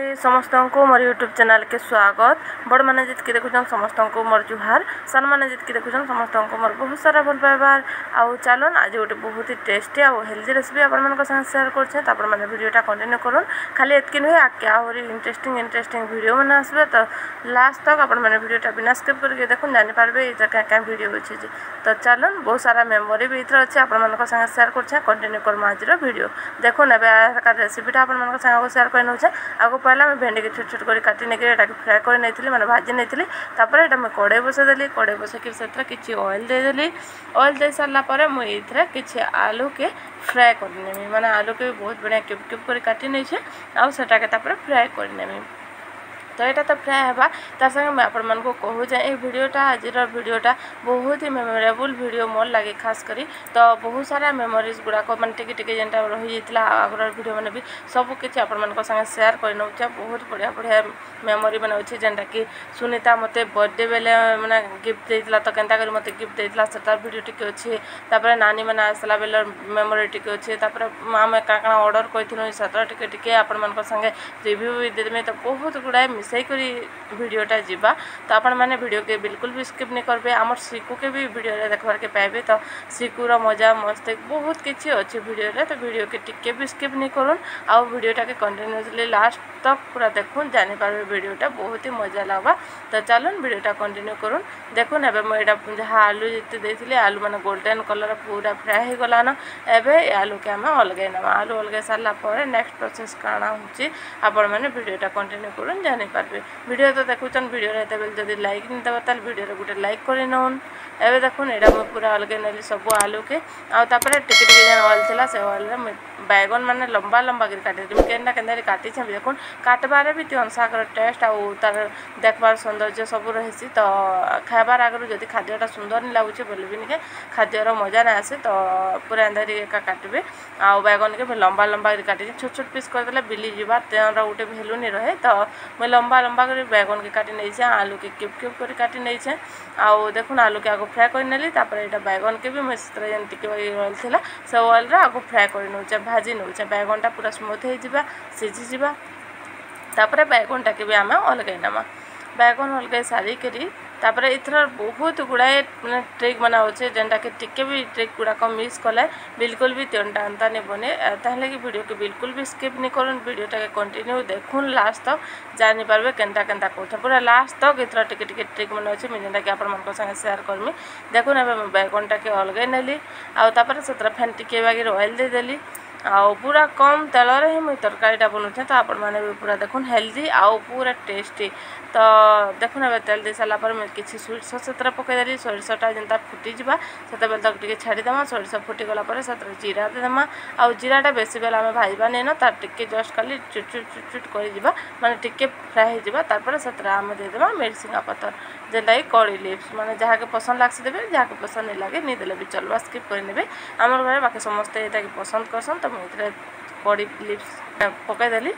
समस्त को मोर YouTube channel के स्वागत। बड़ मैंने जितकी देखुन समस्त को मोर जुहार, सान मैंने जितकी देखुन समस्त को मोर बहुत सारा भल पाइबार। आउ चलन आज गोटे बहुत ही टेस्टी और हेल्दी रेसिपी आप सेयार कर भिडियोटा कंटिन्यू करूँ। खाली एतकी नुहे आगे आहरी इंटरेस्टिंग वीडियो मैंने आसबे, तो लास्ट तक आप भिडियोटा बिना स्किप करके देखुन जानीपारे ये क्या वीडियो अच्छे। तो चलन बहुत सारा मेमोरी भी इधर अच्छे आप सेयार कर कंटिन्यू करम आज वीडियो देखुन। एवं रेसिपीटा आप सेयार कर नौचे। आगो पहला मैं भेंडी के छोट छोट कर काटी नहीं फ्राए कर नहीं मैंने भाजी नहीं तापर ये मैं कड़े बसईदेली। कड़े बसैक किसी ऑयल देदेली। ऑयल दे सारापर मुझे किसी आलू के फ्राए करनेमी, माने आलू के बहुत बढ़िया क्यूब क्यूब कर काटी नहीं आटा के फ्राए करनेमी। तो यहाँ तो फ्राए होगा तार संगे मैं आपण को कहूँ ये वीडियोटा आज वीडियोटा बहुत ही मेमोरेबल वीडियो मोर लगे खास करी। तो बहुत सारा मेमोरीज गुड़ाक मैं टिके जेनटा रही जाता आगर वीडियो मैंने भी सब किसी आपण संगे शेयर कर नौचे। बहुत बढ़िया बढ़िया मेमोरी मैंने अच्छे जेनटा कि सुनीता मते बर्थडे बेले मैंने गिफ्ट देता तो केनता कर मते गिफ्ट देता सेटा वीडियो टिके अच्छे। तापर नानी मैंने आसला बेले मेमोरी टिके अच्छे। तापर आम क्या ऑर्डर कर सेटा टिके आपण संगे रिव्यू भी देदेमी। तो बहुत गुड़ाए मिसई करी वीडियोटा जीवा। तो आपण मैंने वीडियो के बिल्कुल भी स्किप नहीं करबे। आमर सिकू के भी वीडियो देखबार के पाइबे। तो सिकूर मजा मस्ती बहुत किसी अच्छे वीडियो रे। तो वीडियो के टिके भी स्किप नहीं करूँ आउ वीडियोटा के कंटिन्यूअसली लास्ट तक पूरा देखुन जानीपारे वीडियोटा बहुत ही मजा लगा। तो चलन वीडियोटा कंटिन्यू करूँ देखुन। एवं मुझे जहाँ आलू जिते देती आलू मैंने गोल्डन कलर पूरा फ्राए हो गलान। एवं आलू के आम अलगाई नवा। आलू अलगाई सारापर नेक्स्ट प्रोसेस काण हो आपण मैंने वीडियोटा कंटिन्यू करूँ जानीपारे। वीडियो तो देखुन वीडियो रहते बेले जब लाइक नहीं देव ताल वीडियो गोटे लाइक कर नौन। एवं देखुन यहाँ मुझे पूरा अलगे नेली सब आलू के आपर टिके जेन ऑयल था से ऑयल बैगन मैंने लंबा लंबा कर काटी केन्ना केन्दा काटी देखुन। काटबार भी अनुसार टेस्ट आउ तार देखबार सौंदर्य सब रही। तो खाबार आगर जब खाद्यटा सुंदर नहीं लगुच बोले भी नहीं खाद्यर मजा ना आसे। तो पूरा एंदा काटबे आउ बैगन के लंबा लंबा कर काटी छोट छोट पीस करदे बिली जावा तेरा गोटे भैल्यू नहीं रहे। तो मैं लंबा लंबा कर बैगन के काटी नहीं आलू के क्यूब क्यूब कर काटी नहीं आउ देखुन आलू के आगो फ्राए कर नेली। तापर यहाँ बैगन के भी मैं जेन टिके ऑयल था से ऑयल आगो फ्राए कर नौचे भाजी नौचे। बैगनटा पूरा स्मूथ हो सीझीजा तापर बैगनटा के भी आम अलगाई नमा। बैगन अलगाई सारिकी तापर इथर बहुत गुड़ाए मैंने ट्रिक बना अच्छे जेनटा कि टिके भी ट्रिक गुड़ाक मिस कले बिल्कुल भी तेनटा अंता नहीं बने। ताहले कि वीडियो के बिल्कुल भी स्किप नहीं करूँ वीडियोटा के कंटिन्यू देखुन लास्ट तक जानीपारे केनता केनता कौन पूरा लास्ट तक इथर टिके टिके ट्रिक बना अच्छे मुझे जेनटा कि आपण संगे शेयर करमी। देखुन एवं बैगनटा के अलगाई नेली आपर से फेन टिके बागिर ऑयल देदेली आउ पूरा कम तेल ही मुझे तरकारीटा बनाऊे। तो आपण मैंने भी पूरा देखुन हेल्दी आउ पूरा टेस्टी। तो देखुन ए तेल दे सारापर मैं किसी सोरिष से पकईदेली। सोरिषटा जेनता फुटीजा से तक टे छाड़ीदेमा। सोरिष फुटीगला से जीरा देदेमा आउ जीराटा बेसी बेला आम भाजवा नहीं तार टिके जस्ट खाली चुट चुट चुट चुट कर माने टिके फ्राए होपर से आम देदेमा मिर्सिंगा पतर जेनटा कि कड़ी लिप्स माने जहाँ के पसंद लागसी देवे जहाँ के पसंद नहीं लगे नहीं देले भी चलवा स्किप करने। आमर घर बाकी समस्ते ये पसंद करसन। तो मुझे कड़ी लिप्स पकईदेली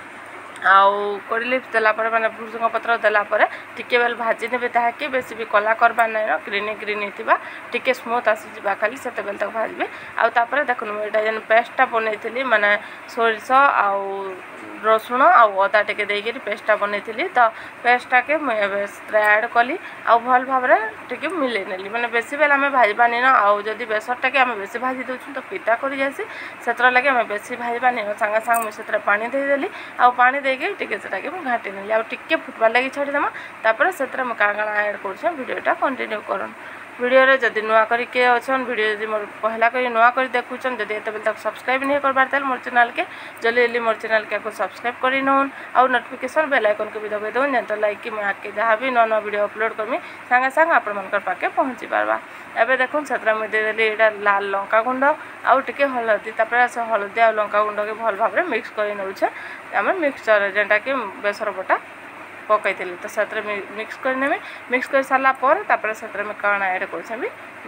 आउ कड़ी लिप्स देलापर मैंने भृषंग पत्र देलापर टिके बेल भाजी ने ताकि बेसी भी कला करबार ना ग्रीन ग्रीन थी टिके स्मूथ आसीजा खाली से बेल तक भाजबे। आउे देखुन मुझे जेन पेस्टा बनई माने सोरिष आउ रसुण आउ अदा टे देकर पेस्टा बनई। तो पेस्टा के मुझे ऐड कली आउ भल भाव टे मिले नेली मैंने बेसी बेल आम भाजबा नहीं आउ जदि बेसरटा के आम बेसी भाजी दूँ तो पिता कर जासी से लगे आम बेसी भाजबा नहीं सांगे सांगे मुझे पानी देदेली आउ पानी देके टिके सेटा के घाटी नेली आउ टिके फुटबार लगी छाड़ीदेमा। तापर से काण काण ऐड कर वीडियोटा कंटिन्यू करन। वीडियो रे जदि नुआ करी के अछन वीडियो जदि मोर पहला करी नुआ करी देखुचन जदि एते बेल तक सब्सक्राइब नहीं करबार ताल मोर चैनल के जल्दी जल्दी मोर चैनल के को सब्सक्राइब करी नोन आउ नोटिफिकेशन बेल आइकन के भी दबाई दोन जेंता लाइक कि मैं आके जहाँ भी नवा नवा वीडियो अपलोड करमी सांगे सांगे आपण मनकर पाके पहुँची पारबा। एबे देखुन सेतरा में दे देली एटा लाल लंका गुंड आउ टिके हलदी तापर से हलदी आ लंका गुंड के भल भाव मिक्स करी नउछे आम मिक्सचर जेंटा कि बेसर बटा पकई तो से मिक्स करने मिक्स कर सारापर से काण ऐड कर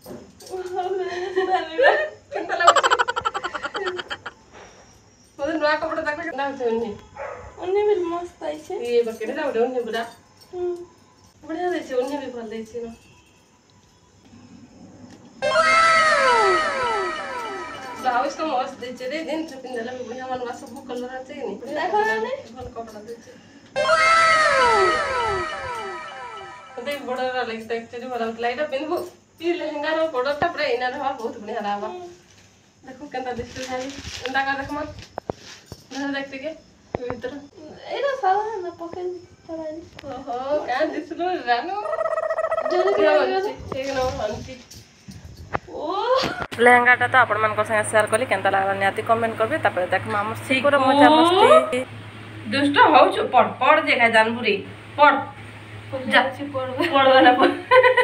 କେନ୍ତା ଲାଗୁଛି ମୋତେ ନୂଆ କପଡ଼ା ଦେଖ କେନ୍ତା ହଉଛି ଉନ୍ନି ବି ମସ୍ତ ହେଇଛି ଇଏ ବକେଟଟା ଗୋଟେ ଉନ୍ନି ପୁରା ବଢ଼ିଆ ଦେଇଛି ଉନ୍ନି ବି ଭଲ ଦେଇଛି ନା ब्लाउज तो मस्त देचे रे दिन से पिंदला में बढ़िया मनवा सब कलर आते नहीं देखो ना भल कपड़ा देचे देख बड़ा लगता एक्चुअली वाला लाइट पिनबो ई लहंगा रो प्रोडक्ट पूरा इना रहा बहुत बढ़िया रहा देखो केंता दिसतो है इंदा का देख मत घर देखते के इधर एरा साला ना पकड़ चलाई ओहो का दिसलो रानो जल्दी एक नो आंटी लेहंगाटा तो आपण मन को संगे शेयर कली केनता लागला नियाती कमेंट करबे तापर देख मामू सिकुर मजा मस्ती दुष्ट हो छु पड़ पड़ देखा जानबुरी पड़ जा पड़वा ना पड़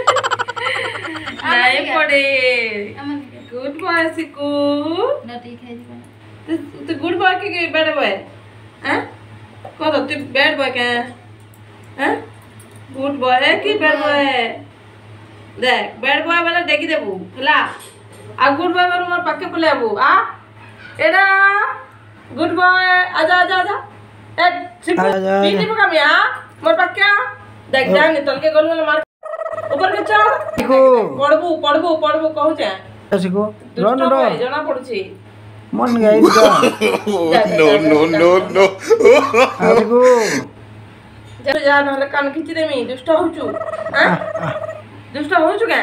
नहीं पड़े गुड बॉय सिकू नटी खाई दिबा तू गुड बॉय के बैड बॉय हैं को तो तू बैड बॉय के हैं गुड बॉय की बैड बॉय देख बैड बॉय वाला देखी देबू हला आ गुड बॉय वाला मोर पाके पले आबू आ एडा गुड बॉय आजा आजा आजा ए सिकू पीनी पका में आ मोर पाके देख जान तल के गोल वाला मार ऊपर के चढ़ सिकू पड़बू पड़बू पड़बू कहू जा सिकू रन रो जना पड़ुची मन गई का no no no no Siku जा जा न कान खींच दे मी दुष्ट होचू हां दुष्ट होचू क्या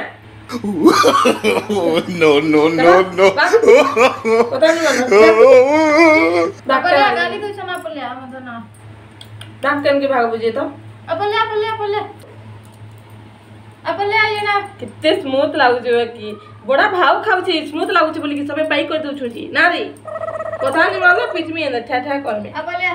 no no no no पता नहीं मानो डॉक्टर गाली तो सना पले हम तो ना डॉक्टर के भाग बुझे तो अपले आइए ना कितने स्मूथ लागु जे कि बड़ा भाव खाउ छी स्मूथ लागु छी बोली कि सबे बाई कर दउ छी ना रे पता नहीं मानो पिच में न ठा ठा कर में अपले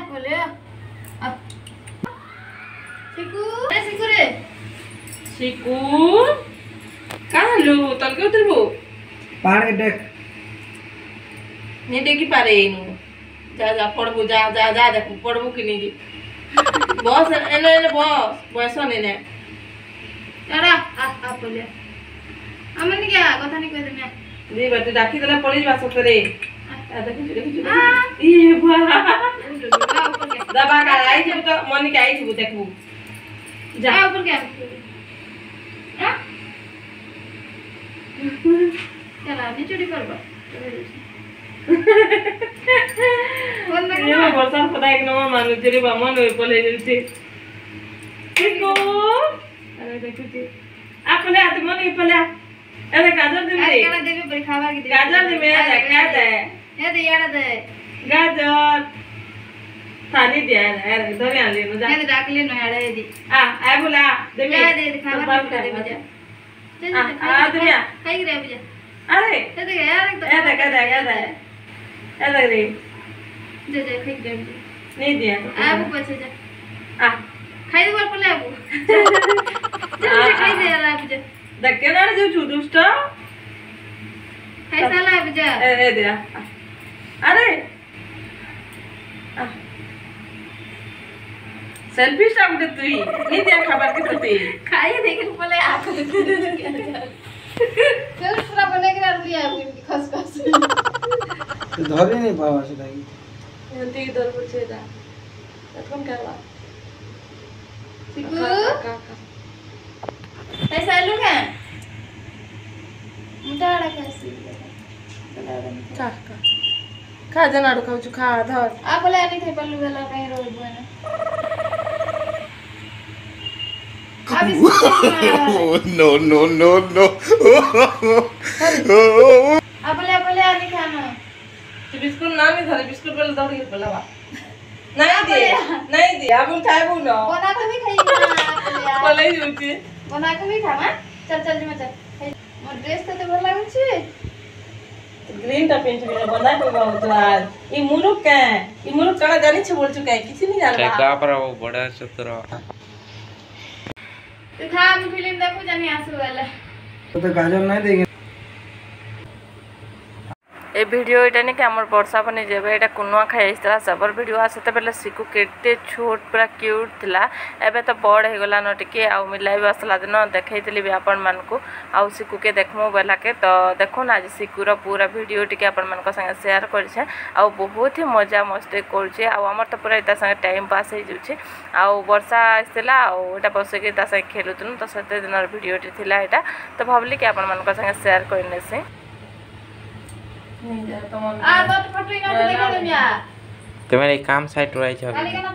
सिकू रे सिकू कहां लो तल के उतरबो पहाड़ के देख नहीं देखी पारे इनु जा जा पड़बो जा जा जा देख पड़बो कि नहीं बॉस एने एने बॉस ने ने एड़ा अपले हमन क्या कथा नहीं कह देना दी बेटे डाकी देला पड़ी बा सतरे आ देखि ई बुआ दबा का आई जे तो मन के आई छु देखबू जा ऊपर क्या हां चला नहीं चोरी करबा बोल ना ये बरसात पता एक नवा मानु चली बा मन होय पले जति देखो अरे देखो जी आपले आते मन के पले अरे गाजर दे अरे गाना देबे पर खावा के गाजर दे मैं क्या दे ये दे यार दे गाजर थाली दे यार धरे आ ले जा ये डाक ले न यार दी आ बोला दे मैं दे खावा के दे बजा आ दे मैं खाई रे बजा अरे ये दे यार ए दे रे जे खाई दे नहीं दिया आबू पछे जा आ खाई दे पर ले आबू चल खाई दे यार आबू जा धक्के ना जो छु दुष्ट खाई साला आबू जा ए दे अरे सेल्फिश आउट तुई नहीं दिया खबर के तोते खाई देख पले आंख चल पूरा बने के डाल दिया खसखस धरे नहीं पावा से दाई यंती इधर पूछे दा कौन करवा सिकू ऐसा लूंगा मुटाड़ा कैसी खा जनाडू खाऊ छु खा धर आप ले आने थे पल्लू वाला कहीं रोड बना अभी no no no no आप ले आने खाना तू बिस्कुट ना में धरे बिस्कुट वाला दौड़ के बोलावा नहीं दे अब खाएबू ना बना के भी खाइए बोले जुची बना के भी खाना चल चल जी चल मोर ड्रेस तो भल लागु छी ग्रीन टा पेंट में बंदा को बहुत आज ई मुरुक कड़ा जानी छ बोल चुका है किसी नहीं जानबा का पर वो बड़ा चतुर तो था हम फिल्म देखो जानी आंसू वाला तो गाजर नहीं देंगे ए वीडियो एटा नहीं कि आम वर्षा बनी जेबे एटा कुनुआ खाई सबर वीडियो आसते बेले सिकु केते छोट पूरा क्यूट थिला एबे तो बड़ हो गला न टिके आ मिलाई आसला दिन देखैतली भी आपण मान को आ सिकु के देखमु बेला के तो देखुन आज सिकुर पूरा वीडियो टिके आपण मान को संगे शेयर करछे आ बहुत ही मजा मस्ती करछे आ हमर तो पूरा इता संगे टाइम पास हो जुछे आ वर्षा आसला आ एटा बसे के ता संगे खेलुतन तो सते दिन वीडियो टी थिला एटा तो भाबली कि आपण मान को संगे शेयर करने से तुम्हारे काम साइट रही छ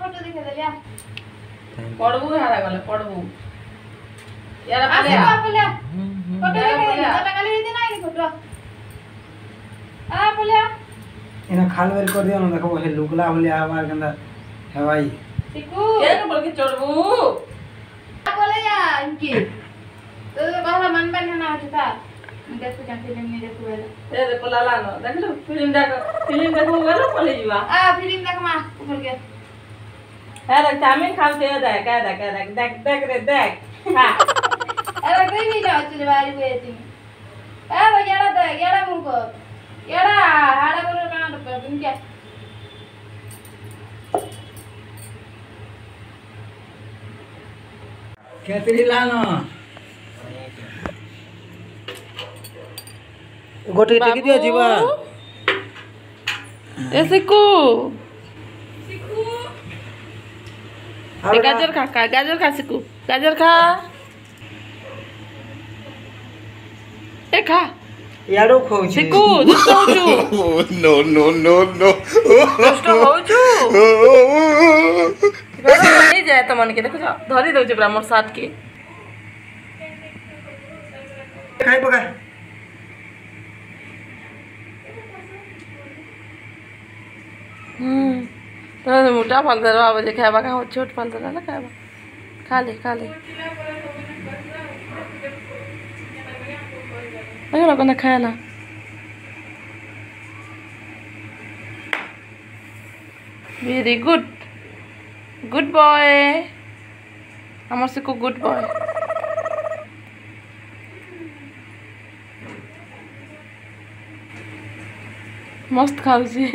पढ़बू हारा गले पढ़बू यार पले फोटो देखे तो काली दिन आई फोटो पले इना खाल वेल कर दियो न देखो हे लुकला बोले आवार गंदा हवाई सिकू के बोल के चढ़बू बोले या इनकी तो कहला मन बन ना होता देखो जन फिल्म में देखो ए देखो लाला न देख लो फिल्म देखो गलो पले जीवा फिल्म देख मा ऊपर के अरे चाउमीन खाते हो देख रे देख हां अरे कोई नहीं जाओ चले बारी बेटी ए भैया देख येड़ा मुको येड़ा हाड़ा करो काना तो बिन के केतरी लानो गोटी टेकी दियो जीवा ए सिकु गाजर खा सिकु गाजर खा ए खा याडो खाऊ छी सिकु दुष्ट होछु No, no, no, no. दुष्ट होछु नहीं जाए तो मन के देखो धरी दउ जे ब्राह्मण साथ के खाई पका तो मोटा फल दे रहा बजे खाबा का छोट फल दे रहा खाबा खा ले अगर लोग ना खाया ना वेरी गुड बॉय हमर से को गुड बॉय मस्त खाऊ छी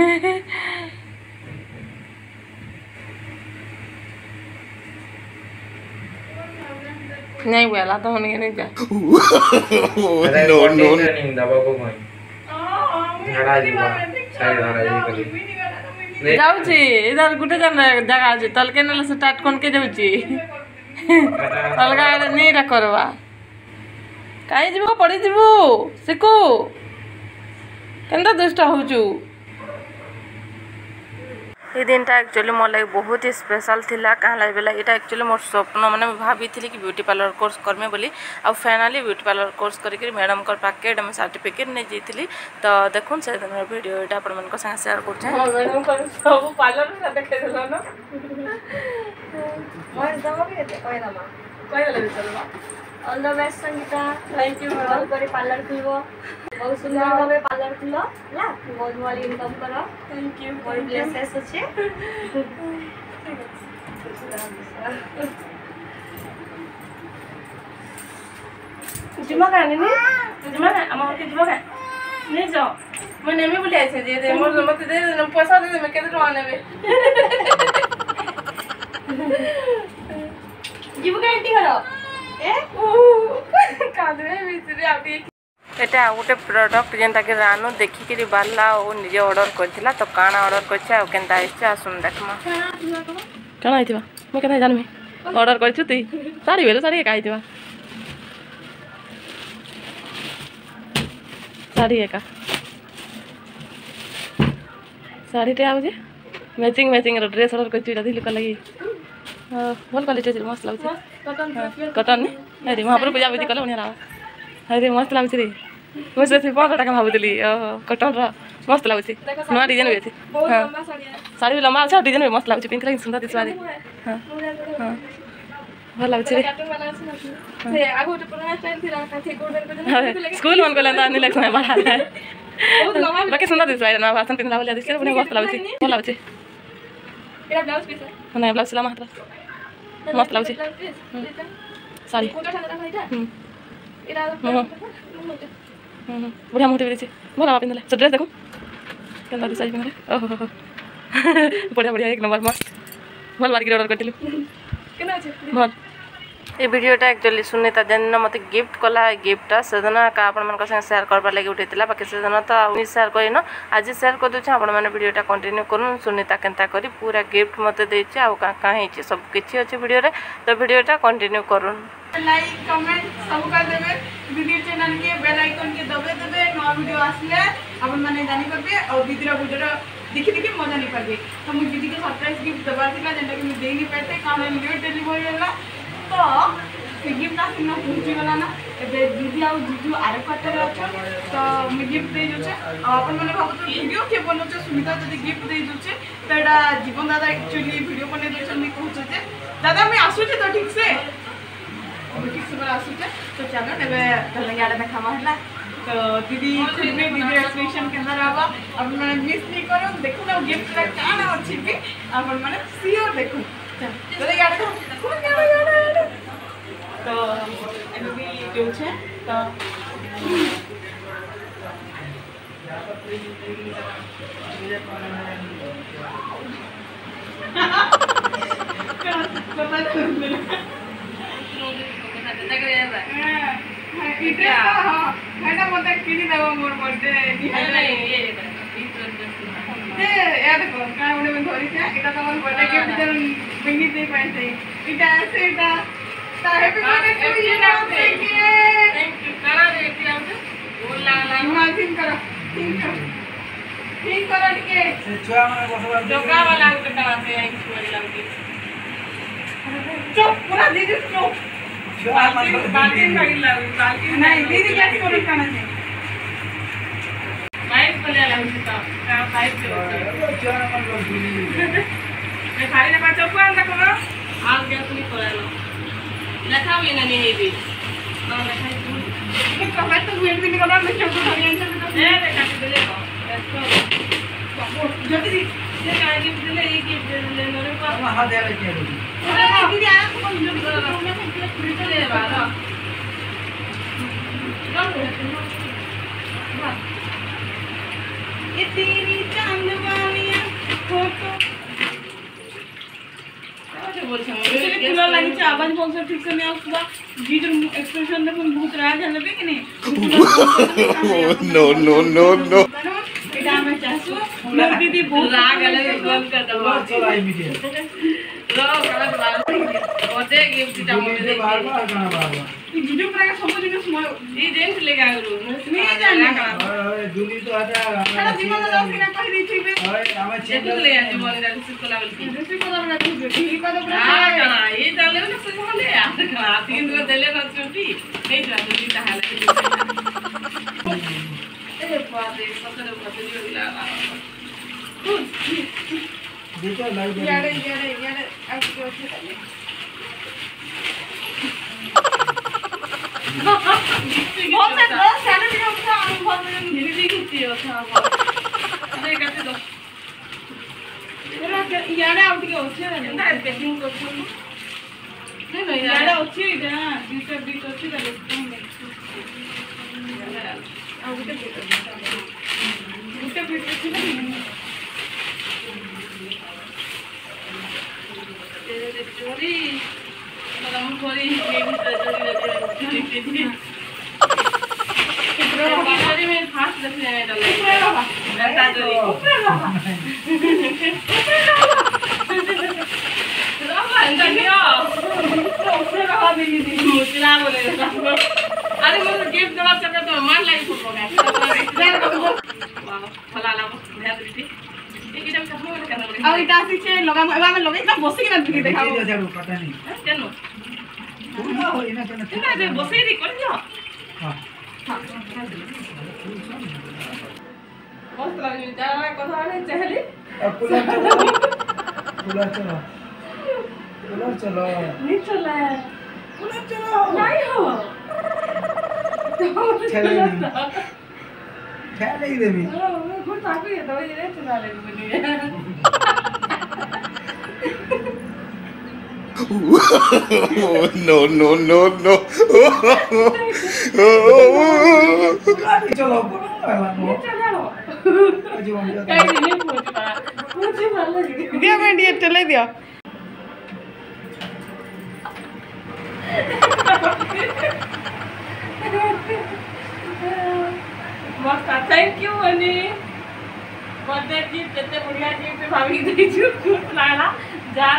नहीं बोला तो होने नहीं जा No, no, no. नहीं दबा को कोई झड़ा जीवा साइड धरा जी कली जाऊ छी इधर गुटे जन जगह छी तलके नले स्टार्ट कोन के जाऊ छी अलगा नहीं रा करवा काई जीवो पड़ी जीवो सिकु केंदा दुष्ट होचू ये दिन टा एक्चुअली मोर लाइक बहुत ही स्पेशल थिला कहाँ लगे बेला ये एक्चुअली मोर स्वप्न मैंने भाभी थी कि ब्यूटी पार्लर कोर्स करमे बोली आ फाइनाली ब्यूटी पार्लर कोर्स करके मैडम कर पैकेट में सर्टिफिकेट नहीं जाइली तो देखुन से दिन वीडियो ये अपन मन को संग शेयर कर छै मैडम कर सब पार्लर में देखे देलो न मोर दम के दे कोई दमा कोई ले चलबा all the best Sangeeta thank you madam करे पार्लर खुलबो बहुत सुंदर भावे पार्लर खुलो ला बहुत वाली इनकम करो थैंक यू बहुत ब्लेसेस अछि जिमा का नहीं जिमा का हम के जिमा का नहीं जाओ मैं नेमे बोले ऐसे दे मोर मत दे पैसा दे मैं केते टका नेबे जिमा का एंटी करो ए कादरे भीतर आउटी एटा गोटे प्रोडक्ट जेनटा कि रानू देखिक बारला और निजे ऑर्डर करथिला तो काना ऑर्डर करछे आ केनता आइछे आ सुन देखमा काना आइथिबा म केना जानमी ऑर्डर करछु तई साड़ी बेलो साड़ी का आइथिबा साड़ी एका साड़ी टे आउजे मैचिंग रो ड्रेस ऑर्डर करछु दादी लुका लगी भल क्वालिटी छै मस्त लागछ कॉटन ने अरे महाप्रभु पूजा विधि कलो उनिया अरे मस्त लागछ रे मुझे से 15 टका भाबुतली कॉटन रा मस्त लागछ नवा डिजाइन होय छै बहुत लंबा साड़ी भी लंबा छै डिजाइन भी मस्त लागछ पिंक रंग सुंदर दिसवा दे हां हां भल लागछ रे से आगो तो पुराना स्टाइल थी काठी गोल्डन स्कूल मन को लेंदा नहीं लग समय बढ़ा है बहुत लंबा बाकी सुंदर दिसवा ना भाषण पिंक लावल दिस बने मस्त लागछ भल लागछ एरा ब्लाउज पीस है ना ब्लाउज सिला मात्र मस्त लागछ साड़ी कोटा ठंडा खाइता एरा बढ़िया मोटे भी भल पिंधले ड्रेस देखो कलर साइज में ओहो बढ़िया बढ़िया एक नंबर मस्त भल मार्केट ऑर्डर करथिलु केना छै भल ए वीडियोटा एक्चुअली सुनीता जन मत गिफ्ट कला गिफ्टटा सेदिन का आपण मन संगे शेयर करबा लागि उठैतिला बाकी सेदिन तो शेयर करिन आज शेयर कर दउछ आपण माने वीडियोटा कंटिन्यू करूँ सुनीता केनता करी पूरा गिफ्ट मते देछि आ का हेछि सब किछि अछि वीडियो रे तो वीडियोटा कंटिन्यू करूँ लाइक कमेंट सब कर देबे वीडियो चैनल के बेल आइकन के दबे नया वीडियो आसले आपण माने जानि करबे और दीदी वीडियो देखि देखि मजा नहीं पाबे तो मु दीदी के सरप्राइज गिफ्ट देबा थिला जेंटा कि मु देई नहीं पाते काम लेट डिलीवरी होला तो से गिफ्ट आसिना पहुंची गला ना एबे दीदी आ जीजू आरे क्वार्टर अच्छा तो मु गिफ्ट दे जोचे अपन माने भाबत वीडियो के बनोचे सुनीता जदी गिफ्ट दे जोचे तेडा जीवन दादा एक्चुअली वीडियो बने दोचे मी कहूचे दादा मैं आसुचे तो ठीक से ठीक से बड़ा आसुचे तो चलो एबे तले याडे देखामा हला तो दीदी खुदे दीदी एक्सप्रेशन केना रहबा अपन माने मिस नहीं करो देखो ना गिफ्ट ला काना अछि भी अपन माने सियोर देखो चल याडे तो एबे भी जोचे तो पूरा दीदी नहीं दीदी क्या करो खाना है माइक पले लागु तो का पाइप से मैं खाली ना पाचो को अंदा करो आग गैस नहीं करालो लखा भी ना नहीं भी ना लखा तू कब तक वेट भी नहीं करो मैं चोको खाली आंसर तो ए रे काट दे ले जल्दी ये का गिफ्ट ले ये गिफ्ट ले मेरे को हां दे ले के अरे दीदी आ को जल्दी करो मैं फ्रिज ले वाला ये तेरी चांद वालियां फोटो अच्छा बोल छम कुला लागी छ आवाज बोल से ठीक से नहीं आउला जी जो एक्सप्रेशन देखो बहुत राग है लगे कि नहीं नो नो नो नो एटा में चासु लोग दीदी बहुत राग है लगे कॉल कर दो चला इमीडिएट रो कलर वाला ओते गिफ्ट टा में बार बार गाना बार ये वीडियो पर सब दिन समय ये जेंट लेगा गुरु नहीं जाना अरे जूली तो आता सारा जीवन दादा के ना कह दी थी बे अरे हमें ये तो ले आने बोले ना रिसीव कला बोल रिसीव कला ना तू ठीक का तो हां कना ये डाले ना सब बोले यार कना तीन दिन देले ना छुट्टी नहीं जा तो जीता है ए पादे पकड़ पकड़ ला देखो लाइव यारे अब तो बहुत सारे वीडियो का अनुभव में धीरे धीरे होती है था अरे कैसे दो यारे आउट के होचे ना पैकिंग करछो नहीं नहीं यारे होचे जा दूसरा बीट होचे का देखो आउट के बीट होचे ना तेरे चोरी हम थोड़ी ये भी चोरी चोरी में फास्ट रखने में डाला बता चोरी रामा इंडिया ऊपर रहा नहीं दी मुचला बोले अरे मुझे गिफ्ट देना चाहता तो मान लाई फोटो का फला ला ध्यान दीजिए अब इटा से लगा एबा में लगे एकदम बसी के ना देखाओ जाबो पता नहीं केनो पूरा हो इना केना दे बसी दी कर दियो हां मस्त लगे जाना कथा वाले चहली अब कूलर चलो नहीं चला कूलर चलो नहीं हो खेल ही देवी गुड ताकि ये तो ये चला ले बनी no no no no चलो चलो अजी मम्मी कहीं नहीं पूछा मुझे वाला दिया मैं ये चले दिया मस्त थैंक यू मनी बर्थडे गिफ्ट देते बढ़िया गिफ्ट भाभी दे छु खुश लागला जा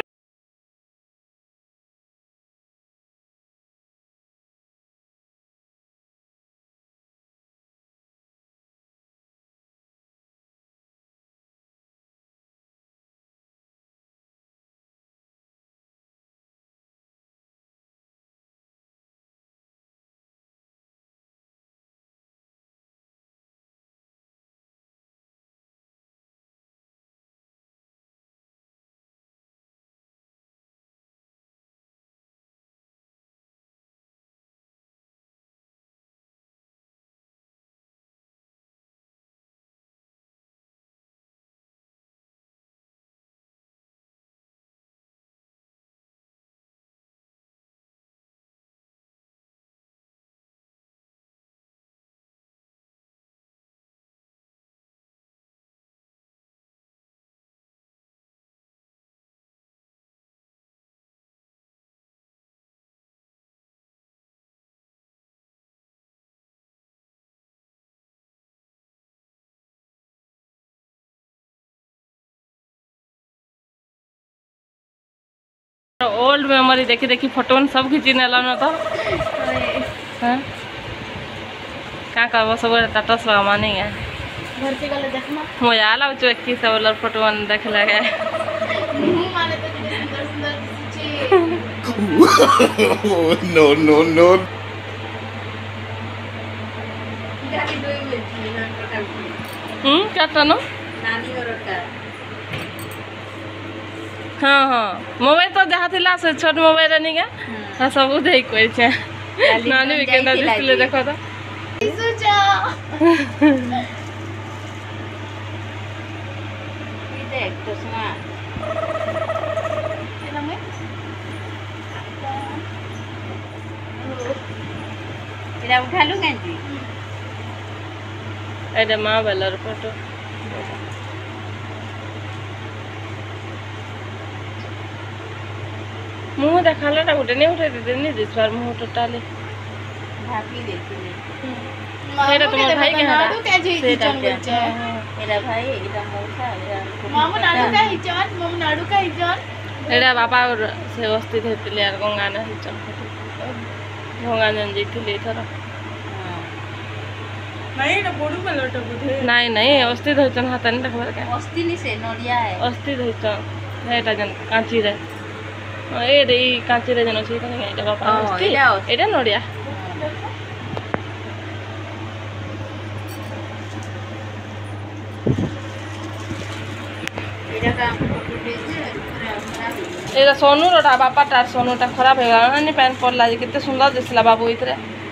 ओल्ड मेमोरी देखी देखी फोटो सब खींची नेला न तो हां का करबो सब स्टेटस लगा नहीं है घर के गले देखना मजा आला जो 21 वाला फोटो मन देख लगे मुंह माने तो सुंदर सुंदर चीज No, no, no. गाड़ी दोई मिलती है ना कटा क्या तनो नानी और का हाँ हाँ मोबाइल तो जहाँ थिला से छोट मोबाइल नहीं क्या हाँ सब देख कोई छे नानी भी केंदा डिस्प्ले देखो तो सोचा ये देख तो सुना एना में एना उठा लूं कैंची एडे माँ वाला फोटो मुँह देखा ला गोटे नहीं उठे नहीं दिस बार मुँह टोटाली भाभी देखिले एटा तुम भाई के हां नाडू के जी किचन बोलचे एरा भाई एटा मौसा एरा मामू नाडू का हिचन मामू नाडू का हिचन एटा बाबा और से अवस्थित हेतिले यार गंगा ने हिचन गंगा जन जीतिले थरा नहीं ना बोडू में लटक बुझे नहीं नहीं अवस्थित होचन हाथ नहीं देखबर के मस्ती नहीं से नोरिया है अवस्थित होचन एटा जन कांची रे ए रे कांची रे जन अछि त नहीं एटा बाबा अवस्थित एटा नोडिया एरा का एटा सोनू रोटा बापा तार सोनूटा खराब है नहीं पैन पड़ला कितने सुंदर दिसला बाबू इतरे